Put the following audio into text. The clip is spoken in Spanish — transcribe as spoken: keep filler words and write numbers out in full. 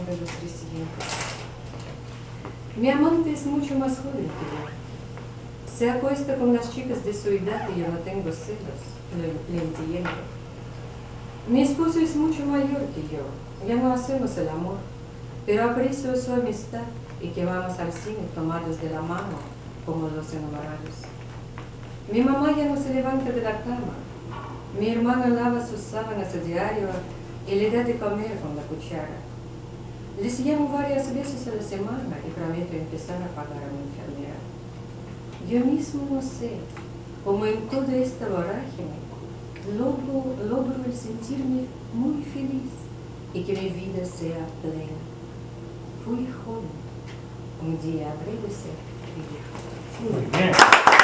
de los recientes. Mi amante es mucho más joven que yo. Se acuesta con las chicas de su edad y yo no tengo celos, le, le entiendo. Mi esposo es mucho mayor que yo, ya no hacemos el amor, pero aprecio su amistad y que vamos al cine tomados de la mano como los enamorados. Mi mamá ya no se levanta de la cama. Mi hermana lava sus sábanas a diario y le da de comer con la cuchara. Les llamo varias veces a la semana y prometo empezar a pagar a mi enfermera. Yo mismo no sé, como en toda esta vorágine, logro, logro el sentirme muy feliz y que mi vida sea plena. Fui joven, un día habré de ser viejo. Muy bien.